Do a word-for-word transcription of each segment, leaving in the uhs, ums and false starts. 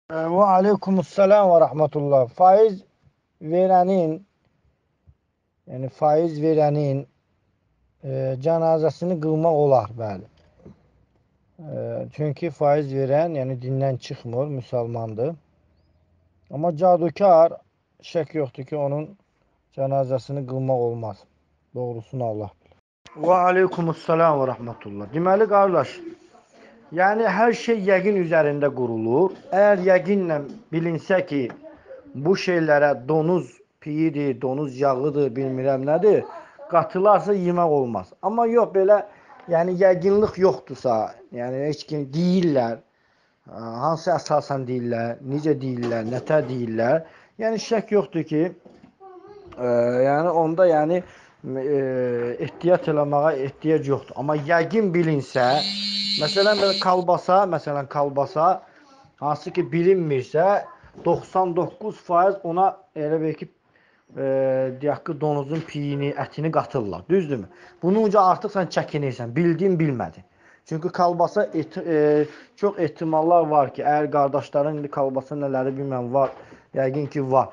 E, Ve aleykümselam ve rahmetullah. Faiz verenin yani faiz verenin e, cenazesini kılmak olar, bəli. E, çünkü faiz veren yani dinden çıkmıyor, Müslümandır. Ama cadukar şek yoktur ki onun cenazesini kılmak olmaz. Doğrusunu Allah bilir. Ve aleykümselam ve rahmetullah. Deməli kardeş, yani her şey yəqin üzerinde kurulur. Eğer yəqinlə bilinsə ki, bu şeylərə donuz piyidir, donuz yağıdır, bilmirəm nədir, qatılarsa yemək olmaz. Amma yox, belə yəni yəqinlik yoxdursa, yəni heç kim deyirlər, hansı əsasən deyirlər, necə deyirlər, nətər deyirlər, yəni şək yoxdur ki, e, yəni onda yəni e, ehtiyat eləməyə ehtiyac yoxdur. Amma yəqin bilinsə, məsələn belə kalbasa, məsələn kalbasa hansı ki bilinmirsə, doxsan doqquz faiz ona elə bir ki, e, deyək ki, donuzun piyini, ətini qatırlar. Düzdürmü? Bunun uca artıq sən çəkinirsən. Bildin, bilmədin. Çünki kalbasa et, e, çox ehtimallar var ki, əgər qardaşların indi kalbasa nələri bilməm var, yəqin ki var.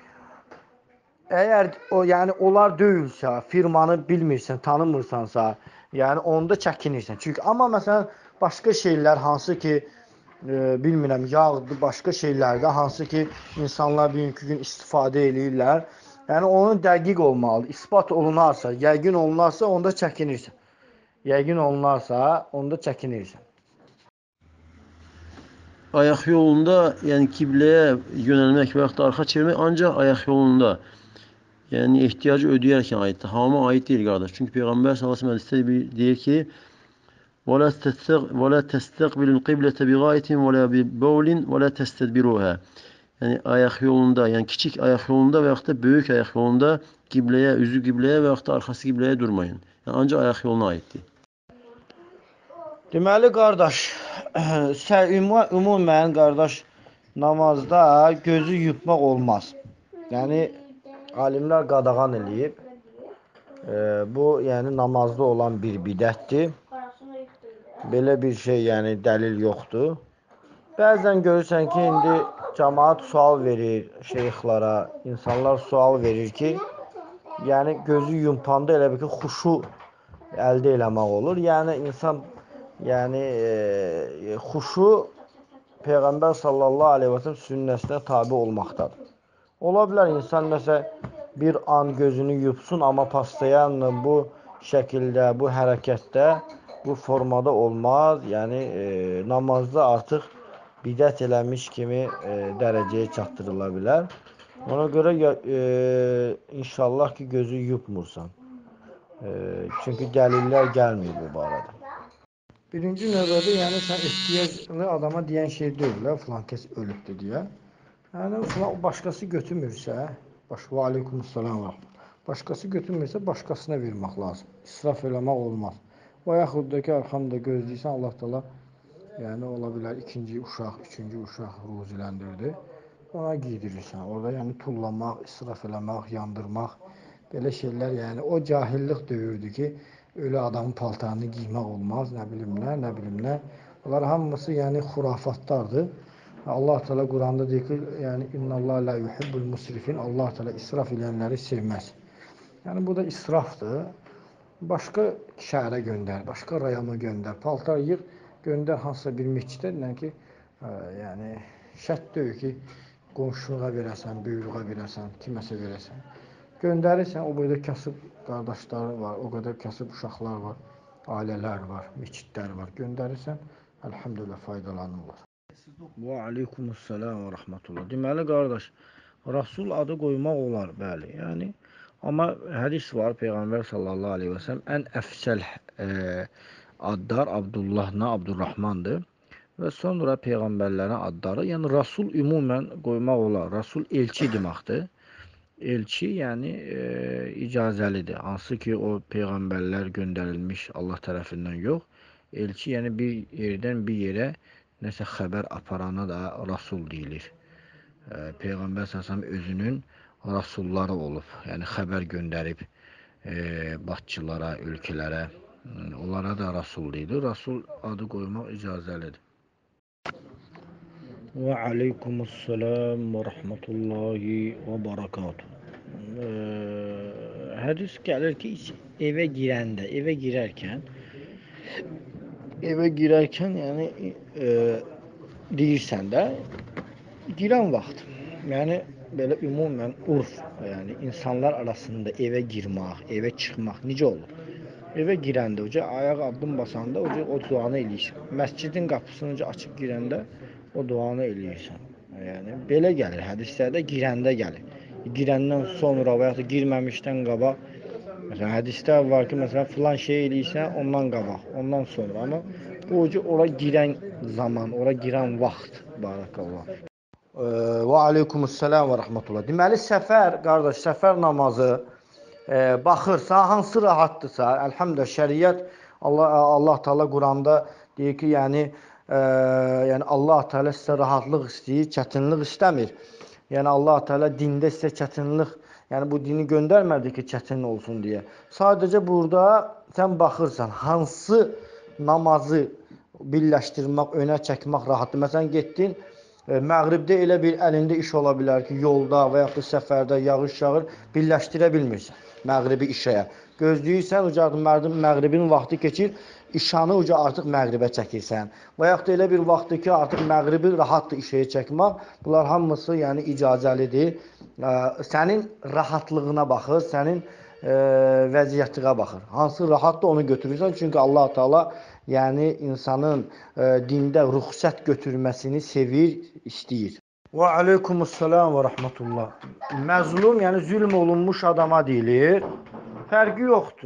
Əgər o yəni onlar deyilsə, firmanı bilmirsən, tanımırsansa, yəni onda çəkinirsən. Çünki amma məsələn başqa şeylər hansı ki e, bilmirəm yağdır, başqa şeylərdə hansı ki insanlar bugünkü gün istifadə eləyirlər. Yəni onun dəqiq olmalıdır. İsbat olunarsa, yəqin olunarsa onda çəkinirsən. Yəqin olunarsa onda çəkinirsən. Ayak yolunda yani kibleye yönelmek veyahut da arka çevirmek ancak ayak yolunda. Yani ihtiyacı ödeyerken aittir. Hamama ait değil kardeş. Çünkü Peygamber sallallahu aleyhi ve sellem diyor ki وَلَا تَسْتَقْبِلُ الْقِبْلَةَ بِغَائِتٍ وَلَا بِبَوْلٍ وَلَا تَسْتَدْبِرُوهَا. Yani ayak yolunda, yani küçük ayak yolunda veyahut da büyük ayak yolunda kibleye, yüzü kibleye veyahut da arkası kibleye durmayın. Yani ancak ayak yoluna aittir. Deməli qardaş, ümumən qardaş namazda gözü yutmaq olmaz. Yəni alimlər qadağan eləyib. E, bu yəni namazda olan bir bidətdir. Belə bir şey yəni dəlil yoxdur. Bəzən görürsən ki, indi cəmaat sual verir şeyxlara, insanlar sual verir ki, yəni gözü yumpanda elə bir ki, xuşu əldə eləmək olur. Yəni insan yəni e, xuşu Peyğəmbər sallallahu aleyhi və səlləm sünnəsinə tabe olmaqdadır. Ola bilər insan nəsə bir an gözünü yupsun, amma pastayanla bu şəkildə, bu hərəkətdə, bu formada olmaz. Yəni e, namazda artıq bidət eləmiş kimi e, dərəcəyə çatdırıla bilər. Ona görə e, inşallah ki, gözü yupmursan. E, çünki dəlillər gəlmir bu barədə. Birinci növbədə yəni sən ehtiyaclı adama deyən şey deyil, filan kəs ölübdür deyə. Yəni filan başqası götürmürsə, baş və aleykümselam var. Başqası götürmürsə, başqasına vermək lazım. İsraf eləmək olmaz. Və yaxud da ki, arxanda gözləyirsən, Allah təala yəni ola bilər ikinci uşaq, üçüncü uşaq ruziləndirdi. Ona giydirirsən. Orada yəni tullamaq, israf eləmək, yandırmaq belə şeylər, yəni o cahillik dövrdür ki, ölü adamın paltarını giymək olmaz, nə bilim nə, nə bilim nə. Bunlar hamısı yəni xurafatlardır. Allah Teala Quranda deyir ki, yəni İnnallah la yuhibbul musrifin. Allah Teala israf edənləri sevməz. Yəni bu da israfdır. Başqa şəhərə göndər, başqa rayona göndər, paltar yığ, göndər hansısa bir məscidə, ki, ə, yəni şərt deyil ki, qonşuluğa verəsən, böyrüğa verəsən, kiməsə verəsən. Göndərirsən, o boyda kasıb qardaşları var, o qədər kasıb uşaqlar var, ailələr var, məscidlər var. Göndərirsən, əlhamdülillah faydalanırlar. Və aleykümselam və rahmetullah. Deməli qardaş, Rasul adı qoymaq olar, bəli. Yəni amma hədis var Peyğəmbər sallallahu aleyhi və səlləm ən əfsəl e, adlar Abdullahla Abdurrahmandır və sonra peyğəmbərlərin adları. Yəni Rasul ümumən qoymaq olar. Rasul elçi deməkdir. Elçi yəni e, icazəlidir. Hansı ki o peyğəmbərlər göndərilmiş Allah tərəfindən yox. Elçi yəni bir yerdən bir yerə nəsə xəbər aparana da Rasul deyilir. E, Peyğəmbər səsəm özünün rasulları olub. Yəni xəbər göndərib e, başçılara, ölkələrə. Onlara da Rasul deyilir. Rasul adı qoymaq icazəlidir. Ve aleykümselam ve rahmetullahi ve berekatuhu. Ee, Hədis gəlir ki, evə girəndə, evə girərkən, evə girərkən, yəni e, deyirsən də, girən vaxt. Yəni belə ümumən urf, yəni insanlar arasında evə girmək, evə çıxmaq necə olur? Evə girəndə uca ayaq addım basanda uca o duanı eləyirsən. Məscidin qapısını uca açıb girəndə o duanı eləyirsən. Yəni belə gəlir hədislərdə girəndə gəlir. Girəndən sonra və ya da girməmişdən qabaq məsələn hədislər var ki, məsələn filan şey eləyirsən ondan qabaq, ondan sonra amma bu uca ora girən zaman, ora girən vaxt barakallah. Və aleykümselam və rahmetullah. Deməli səfər, qardaş, səfər namazı e, baxırsa, hansı rahatdırsa, əlhamdülillah şəriət Allah Allah Teala Quranda deyir ki, yəni e, yəni Allah Teala sizə rahatlıq istəyir, çətinlik istəmir. Yəni Allah Teala dində sizə çətinlik, yəni bu dini göndərmədi ki, çətin olsun deyə. Sadəcə burada sən baxırsan, hansı namazı birləşdirmək, önə çəkmək rahatdır. Məsələn, getdin məğribdə elə bir əlində iş ola bilər ki, yolda və yaxud da səfərdə yağış yağır, birləşdirə bilmirsən məğribi işəyə. Gözləyirsən, uca məğribin vaxtı keçir, işanı uca artıq məğribə çəkirsən. Və yaxud da elə bir vaxtdır ki, artıq məğribi rahatdır işəyə çəkmək. Bunlar hamısı yəni icazəlidir. Sənin rahatlığına baxır, sənin e, vəziyyətinə baxır. Hansı rahatdır onu götürürsən. Çünki Allah Teala yəni insanın e, dində ruxsət götürməsini sevir, istəyir. Və aleykümselam və rahmetullah. Məzlum, yəni zülm olunmuş adama deyilir. Fərqi yoxdur.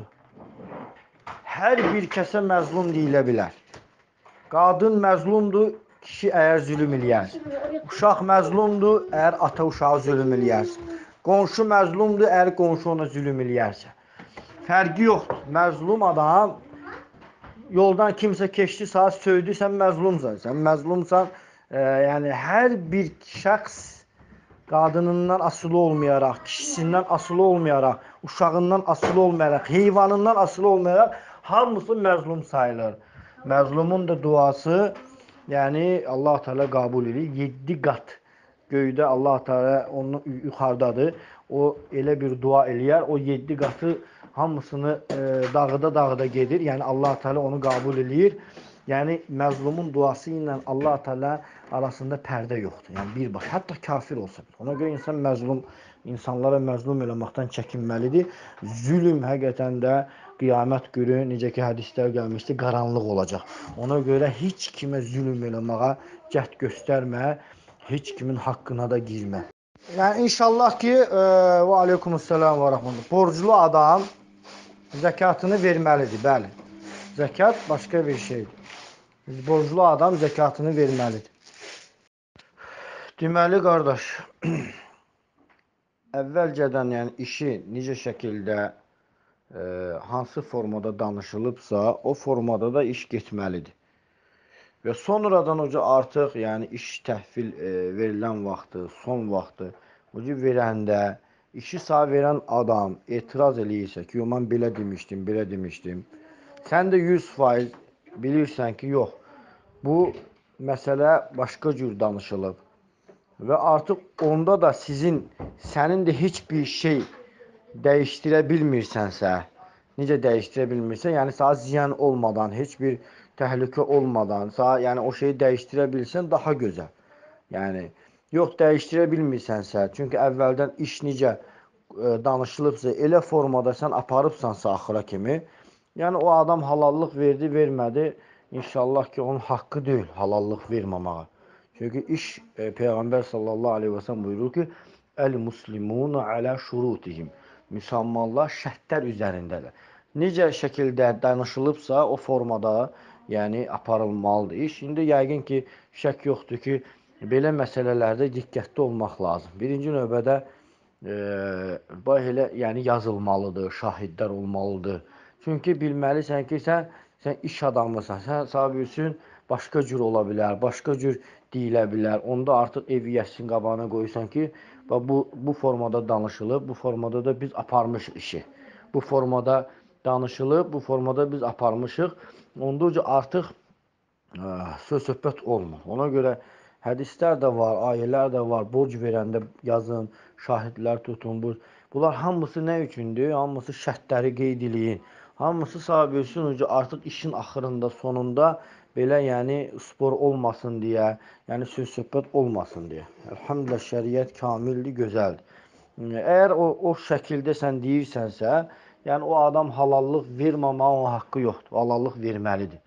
Hər bir kəsə məzlum deyilə bilər. Qadın məzlumdur, kişi əgər zülm eləyər. Uşaq məzlumdur, əgər ata uşağı zülm eləyər. Qonşu məzlumdur, əgər qonşu ona zülm eləyərsə. Fərqi yoxdur. Məzlum adam yoldan kimsə keçdi, saat söydü, sən məzlumsan. Sən məzlumsan, e, yəni hər bir şəxs qadınından asılı olmayaraq, kişisindən asılı olmayaraq, uşağından asılı olmayaraq, heyvanından asılı olmayaraq hamısı məzlum sayılır. Məzlumun da duası, yəni Allah Teala qəbul edir. yeddi qat göydə Allah Teala onun yuxarıdadır. O elə bir dua eləyər, o yeddi qatı hamısını e, dağıda dağıda gedir. Yəni Allah Teala onu qəbul eləyir. Yəni məzlumun duası ilə Allah Teala arasında pərdə yoxdur. Yəni birbaşa, hətta kafir olsa. Ona görə insan məzlum, insanlara məzlum eləməkdən çəkinməlidir. Zülm həqiqətən də qiyamət günü, necə ki hədislər gəlmişdi, qaranlıq olacaq. Ona görə heç kimə zülm eləməyə cəhd göstərmə, heç kimin haqqına da girmə. Yəni inşallah ki, e, və aleykümselam və rahmetullah. Borclu adam zəkatını verməlidir, bəli. Zəkat başqa bir şeydir. Borclu adam zəkatını verməlidir. Deməli, qardaş, əvvəlcədən yəni işi necə şəkildə, e, hansı formada danışılıbsa, o formada da iş getməlidir. Və sonradan oca artıq, yəni iş təhvil e, verilən vaxtı, son vaxtı, oca verəndə, işi sağ verən adam etiraz eləyirsə ki, yo, mən belə demişdim, belə demişdim. Sən də yüz faiz bilirsən ki, yox, bu məsələ başqa cür danışılıb. Və artıq onda da sizin, sənin də heç bir şey dəyişdirə bilmirsənsə, necə dəyişdirə bilmirsən, yəni sənə ziyan olmadan, heç bir təhlükə olmadan, sənə, yəni o şeyi dəyişdirə bilsən daha gözəl. Yəni, yox dəyişdirə bilmirsənsə, çünki əvvəldən iş necə e, danışılıbsa, elə formada sən aparıbsansa axıra kimi, yəni o adam halallıq verdi, vermədi, inşallah ki, onun haqqı deyil halallıq verməməyə. Çünki iş e, Peyğəmbər sallallahu aleyhi və səlləm buyurur ki, Əl-muslimunu alə şurutihim. Müsəlmanlar şərtlər üzərindədir. Necə şəkildə danışılıbsa o formada, yəni aparılmalıdır iş. İndi yəqin ki, şək yoxdur ki, belə məsələlərdə diqqətli olmaq lazım. Birinci növbədə e, elə yəni yazılmalıdır, şahidlər olmalıdır. Çünki bilməlisən ki, sən, sən iş adamısan, sən sabirsün, başqa cür ola bilər, başqa cür deyilə bilər. Onda artıq eviyyəsinin qabağına qoyursan ki, bu, bu formada danışılıb, bu formada da biz aparmışıq işi. Bu formada danışılıb, bu formada biz aparmışıq. Onda artıq ə, söz-söhbət olmur. Ona görə Hədislər də var, ayələr də var. Borc verəndə yazın, şahidlər tutun. Bu, bunlar hamısı nə üçündür? Hamısı şərtləri qeyd eləyin. Hamısı sahib bilsin ki, artıq işin axırında, sonunda belə yəni spor olmasın deyə, yəni söz-söhbət olmasın deyə. Elhamdülillah şəriət kamildir, gözəldir. Əgər o, o şəkildə sən deyirsənsə, yəni o adam halallıq verməməyin haqqı yoxdur. Halallıq verməlidir.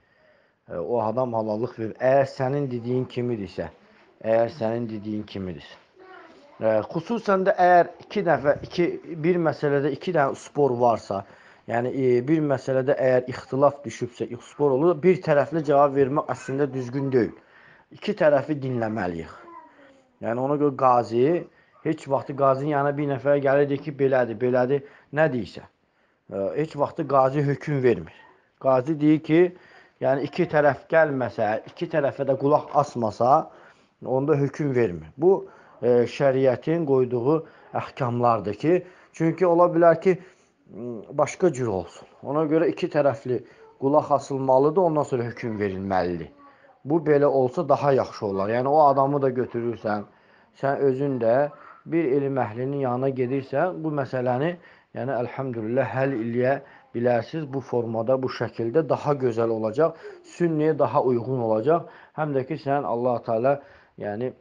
O adam halallıq verir. Əgər sənin dediyin kimidirsə, əgər sənin dediyin kimidirsə. E, xüsusən də əgər iki dəfə, iki, bir məsələdə iki dənə spor varsa, yəni e, bir məsələdə əgər ixtilaf düşübsə, spor olur, bir tərəfli cavab vermək əslində düzgün deyil. İki tərəfi dinləməliyik. Yəni ona görə qazi, heç vaxtı qazinin yanına bir nəfər gəlir, deyir ki, belədir, belədir, nə deyirsə. E, heç vaxtı qazi hökm vermir. Qazi deyir ki, yəni iki tərəf gəlməsə, iki tərəfə də qulaq asmasa, onda hökm vermir. Bu e, şəriətin qoyduğu əhkamlardır ki, çünki ola bilər ki, başqa cür olsun. Ona görə iki tərəfli qulaq asılmalıdır, ondan sonra hökm verilməlidir. Bu belə olsa daha yaxşı olar. Yəni o adamı da götürürsən, sən özün də bir elm əhlinin yanına gedirsən, bu məsələni yəni əlhamdülillah həll eləyə bilərsiniz. Bu formada, bu şəkildə daha gözəl olacaq, sünniyə daha uyğun olacaq. Həm də ki, sən Allah-u Teala yəni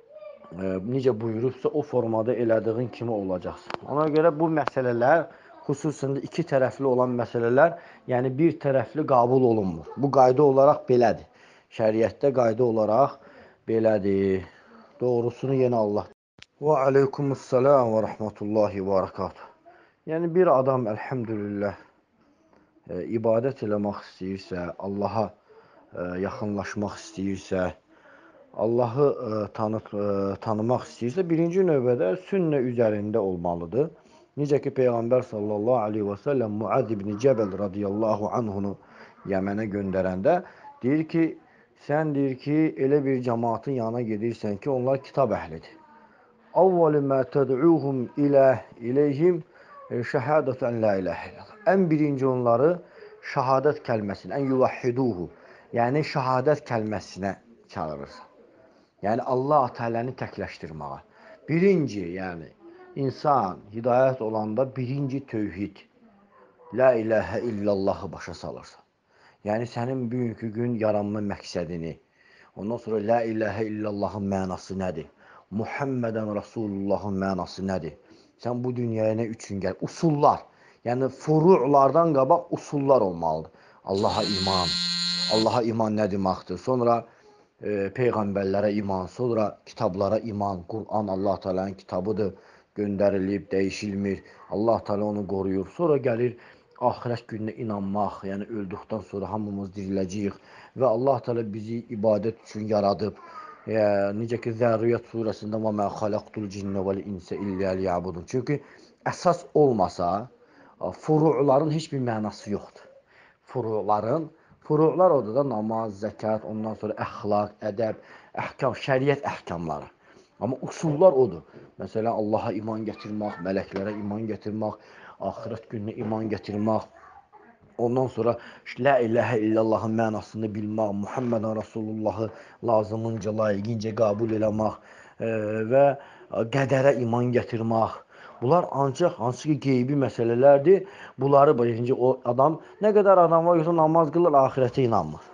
e, necə buyurubsa o formada elədiğin kimi olacaqsın. Ona görə bu məsələlər, xüsusən də iki tərəfli olan məsələlər, yəni bir tərəfli qəbul olunmur. Bu qayda olaraq belədir. Şəriətdə qayda olaraq belədir. Doğrusunu yenə Allah. Və aleykumussalam və rəhmətullahi və bərəkatuhu. Yəni bir adam əlhamdülillah e, ibadət eləmək istəyirsə, Allaha e, yaxınlaşmaq istəyirsə, Allahı e, tanı, e, tanımaq istəyirsə, birinci növbədə sünnə üzərində olmalıdır. Necə ki, Peyğəmbər sallallahu aleyhi və səlləm Muad ibn Cəbəl radiyallahu anhunu Yəmənə göndərəndə deyir ki, sən deyir ki, elə bir cəmaatın yanına gedirsən ki, onlar kitab əhlidir. Avvalu mə təd'uhum ilə iləyhim şəhədət ən la iləhə illallah. Ən birinci onları şəhadət kəlməsinə, ən yuvahhiduhu, yəni şəhadət kəlməsinə çağırırsan. Yəni Allah Teala'nı təkləşdirməyə. Birinci, yəni insan hidayət olanda birinci tövhid, la iləhə illallahı başa salırsan. Yəni sənin bugünkü gün yaranma məqsədini, ondan sonra la iləhə illallahın mənası nədir? Muhammedən Rasulullahın mənası nədir? Sən bu dünyaya nə üçün gəl? Usullar, yəni furu'lardan qabaq usullar olmalıdır. Allaha iman, Allaha iman nə deməkdir? Sonra e, peyğəmbərlərə iman, sonra kitablara iman. Quran Allah Teala'nın kitabıdır, göndərilib, dəyişilmir. Allah Teala onu qoruyur. Sonra gəlir axirət gününə inanmaq, yəni öldükdən sonra hamımız diriləcəyik və Allah Teala bizi ibadət üçün yaradıb. E, necə ki, Zərriyyət surəsində və mə xaləqtul cinnə vəl insə illə liyabudun. Çünki əsas olmasa, furu'ların heç bir mənası yoxdur. Furu'ların, furu'lar odur da namaz, zəkat, ondan sonra əxlaq, ədəb, əhkam, şəriət əhkamları. Amma usullar odur. Məsələn, Allaha iman gətirmək, mələklərə iman gətirmək, axirət gününə iman gətirmək, ondan sonra la iləhə illallahın mənasını bilmək, Muhammedən Rasulullahı lazımınca, layiqincə qəbul eləmək e, və qədərə iman gətirmək. Bunlar ancaq hansı ki qeybi məsələlərdir. Bunları birinci o adam, nə qədər adam var yoxsa namaz qılır, axirətə inanmır.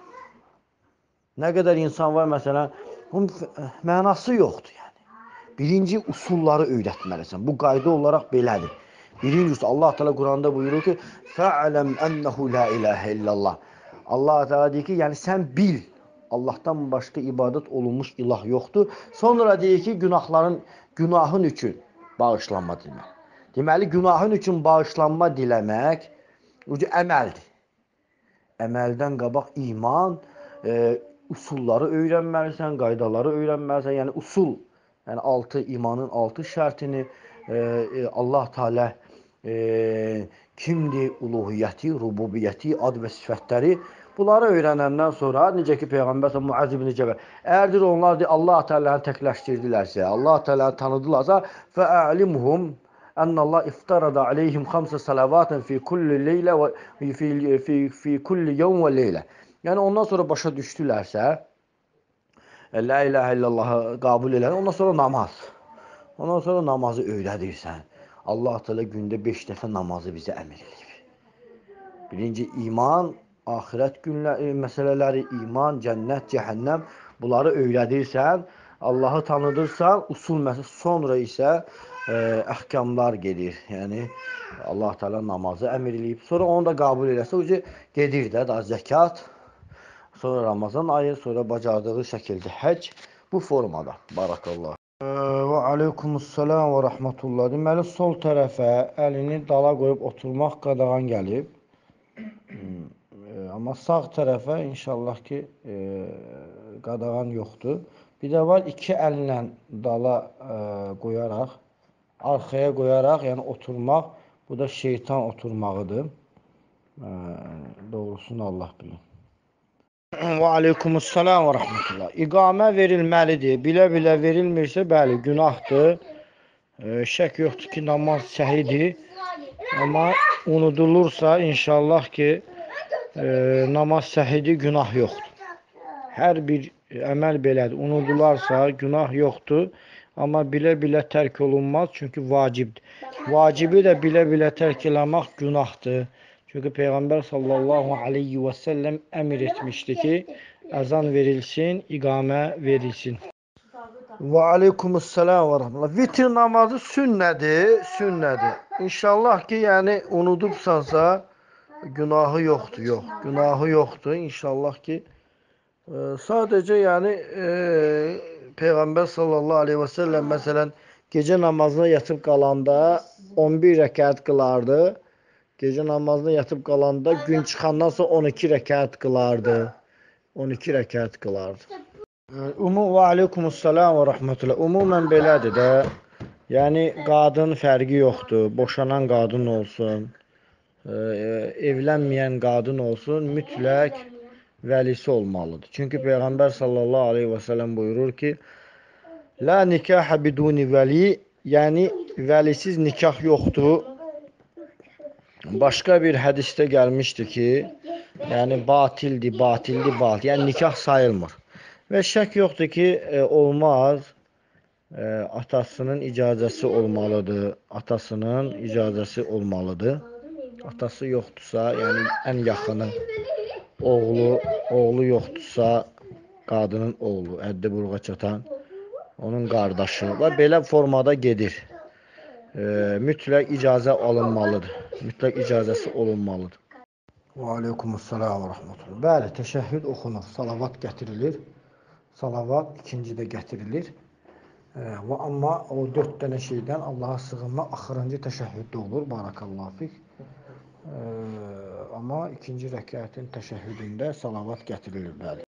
Nə qədər insan var məsələn, bunun mənası yoxdur yəni. Birinci usulları öyrətməlisən. Bu qayda olaraq belədir. Birinci Allah Teala Quranda buyurur ki, fa'lem ennehu la ilahe illallah. Allah Teala deyir ki, yəni sən bil, Allahdan başqa ibadət olunmuş ilah yoxdur. Sonra deyir ki, günahların günahın üçün bağışlanma diləmək. Deməli, günahın üçün bağışlanma diləmək ucu əməldir. Əməldən qabaq iman, e, usulları öyrənməlisən, qaydaları öyrənməlisən. Yəni usul, yəni altı imanın altı şərtini e, e, Allah Teala e, kimdir, uluhiyyəti, rububiyyəti, ad və sifətləri, bunları öyrənəndən sonra, necə ki Peyğəmbər Muaz ibn Cəbəl, əgər onlar Allah Teala'nı təkləşdirdilərsə, Allah Teala'nı tanıdılarsa, fə'alimhum ennallah iftarada aleyhim xamsa salavatin fi kulli leylə və fi, fi, fi kulli yevm və leylə. Yəni ondan sonra başa düşdülərsə, La ilahe illallahı qəbul edən, ondan sonra namaz. Ondan sonra namazı öyrədirsən. Allah Teala gündə beş dəfə namazı bizə əmr edib. Birinci iman, axirət günləri, məsələləri, iman, cənnət, cəhənnəm, bunları öyrədirsən. Allahı tanıdırsan, usul məsələ, sonra isə ə, əhkamlar gedir. Yəni Allah Teala namazı əmr edib. Sonra onu da qəbul eləsə, ucu gedir də, da zəkat. Sonra Ramazan ayı, sonra bacardığı şəkildə həcc bu formada. Barakallah. Və aleykumussalam və rəhmətullah. Deməli, sol tərəfə əlini dala qoyub oturmaq qadağan gəlib. Amma sağ tərəfə inşallah ki, e, qadağan yoxdur. Bir də var, iki əllə dala e, qoyaraq, arxaya qoyaraq, yəni oturmaq, bu da şeytan oturmağıdır. E, doğrusunu Allah bilir. Və aleykumussalam və rəhmətullah. İqamə verilməlidir. Bilə-bilə verilmirsə, bəli, günahdır. E, şək yoxdur ki, namaz səhidir. Amma unudulursa, inşallah ki, e, namaz səhidir, günah yoxdur. Hər bir əməl belədir. Unudularsa, günah yoxdur. Amma bilə-bilə tərk olunmaz, çünki vacibdir. Vacibi də bilə-bilə tərk eləmək günahdır. Çünki Peyğəmbər sallallahu aleyhi və səlləm əmr etmişdi ki, əzan verilsin, iqamə verilsin. Və aleykumussalam və rəhmətullah. Vitr namazı sünnədir, sünnədir. İnşallah ki, yəni unudubsansa, günahı yoxdur, yox. Günahı yoxdur, inşallah ki. E, sadəcə, yəni, e, Peyğəmbər sallallahu aleyhi və səlləm, məsələn, gecə namazına yatıb qalanda on bir rəkət qılardı. Gecə namazına yatıb qalanda gün çıxandan sonra on iki rəkət qılardı. on iki rəkət qılardı. Umum və aleykumussalam və rəhmətullah. Ümumən belədir də. Yəni, qadın fərqi yoxdur. Boşanan qadın olsun, e, evlənməyən qadın olsun, mütləq vəlisi olmalıdır. Çünki Peyğəmbər sallallahu aleyhi və səlləm buyurur ki, la nikah biduni vəli, yəni vəlisiz nikah yoxdur. Başqa bir hədisdə gəlmişdi ki, yəni batildir, batildir, batil. Yəni nikah sayılmır. Və şək yoxdur ki, e, olmaz. E, atasının icazəsi olmalıdır. Atasının icazəsi olmalıdır. Atası yoxdursa, yəni ən yaxını oğlu, oğlu yoxdursa, qadının oğlu, həddi buluğa çatan, onun qardaşı və belə formada gedir. E, mütləq icazə alınmalıdır. Mütləq icazəsi olunmalıdır. Və aleykumussalam və rəhmətullah. Bəli, təşəhhüd oxunur, salavat gətirilir. Salavat ikinci də gətirilir. E, və amma o dörd dənə şeydən Allaha sığınma axırıncı təşəhhüddə olur. Barakallahu fik. E, amma ikinci rəkətin təşəhhüdündə salavat gətirilir, bəli.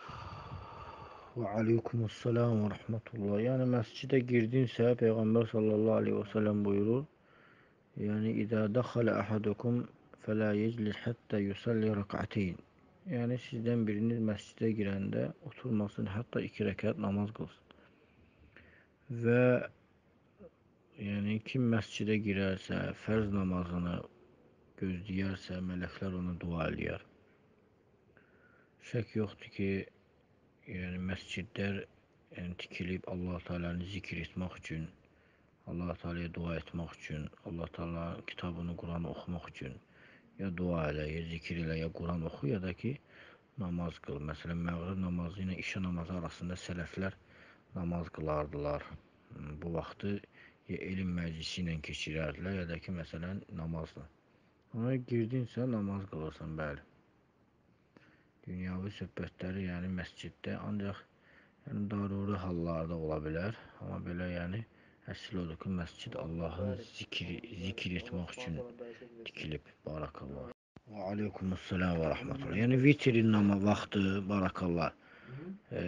Və aleykumussalam və rəhmətullah. Yəni, məscidə girdinsə, Peyğəmbər sallallahu aleyhi və səlləm buyurur, yəni, İdə dəxələ əhədukum fələ yeclis həttə yusalli rəqəteyn. Yəni, sizdən biriniz məscidə girəndə oturmasın, hətta iki rəkət namaz qılsın. Və yəni, kim məscidə girərsə, fərz namazını gözləyərsə, mələklər ona dua eləyər. Şək yoxdur ki, yəni, məscidlər yəni, tikilib Allah-u Teala'nı zikr etmək üçün, Allah-u Teala'ya dua etmək üçün, Allah-u Teala'nın kitabını, Quranı oxumaq üçün ya dua elə, ya zikr elə, ya Quran oxu, ya da ki, namaz qıl. Məsələn, məğrib namazı ilə işə namazı arasında sələflər namaz qılardılar. Bu vaxtı ya elm məclisi ilə keçirərdilər, ya da ki, məsələn, namazla. Ona girdinsə, namaz qılırsan, bəli. Dünyavi söhbətləri, yəni məsciddə ancaq yəni, daruri hallarda ola bilər. Amma belə, yəni, əsl odur ki, məscid Allahın zikri, zikr etmək üçün tikilib. Barakallah. Və aleykumussalam və rəhmətullah. Yəni, vitrin namı vaxtı, barakallah. E,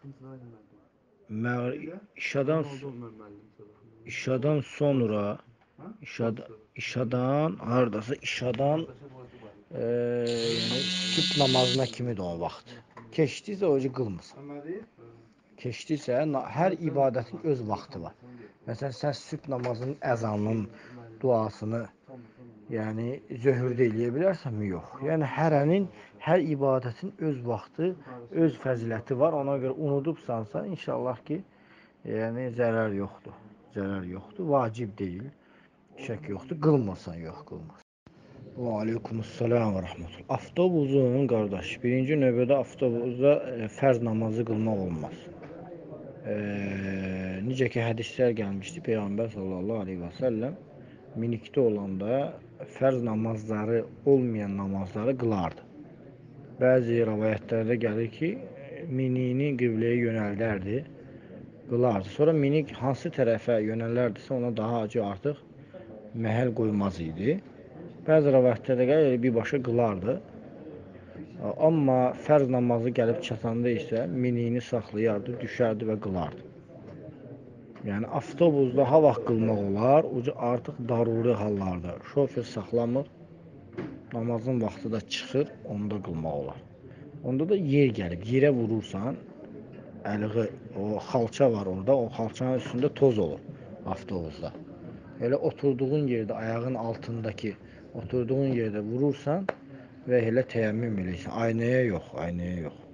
işadan, işadan sonra, işadan, işadan, haradasa işadan, e, yəni, sübh namazına kimidir o vaxt. Keçdiysə, o qılmırsan. Keçdiysə, hər ibadətin öz vaxtı var. Məsələn, sən sübh namazının əzanının duasını yəni zöhrdə eləyə bilərsənmi? Yox. Yəni hərənin, hər ibadətin öz vaxtı, öz fəziləti var. Ona görə unudubsansa, inşallah ki, yəni zərər yoxdur. Zərər yoxdur. Vacib deyil. Şək yoxdur. Qılmırsan, yox qılmırsan. Və aleykumussalam və rəhmətullah. Avtobusun qardaş, birinci növbədə avtobusda e, fərz namazı qılmaq olmaz. E, necə ki hədislər gəlmişdi, Peyğəmbər sallallahu aleyhi və səlləm minikdə olanda fərz namazları olmayan namazları qılardı. Bəzi rəvayətlərdə gəlir ki, minini qibləyə yönəldərdi, qılardı. Sonra minik hansı tərəfə yönələrdisə ona daha acı artıq məhəl qoymaz idi. Bəzi rəvayətlərdə gəlir, birbaşa qılardı. Amma fərz namazı gəlib çatanda isə minini saxlayardı, düşərdi və qılardı. Yəni avtobusda ha vaxt qılmaq olar, ucu artıq daruri hallarda şofer saxlamır, namazın vaxtı da çıxır, onda qılmaq olar. Onda da yer gəlib, yerə vurursan, əliği, o xalça var orada, o xalçanın üstündə toz olur avtobusda. Elə oturduğun yerdə, ayağın altındakı oturduğun yerdə vurursan və elə təyəmmüm eləyirsən. Aynaya yox, aynaya yox.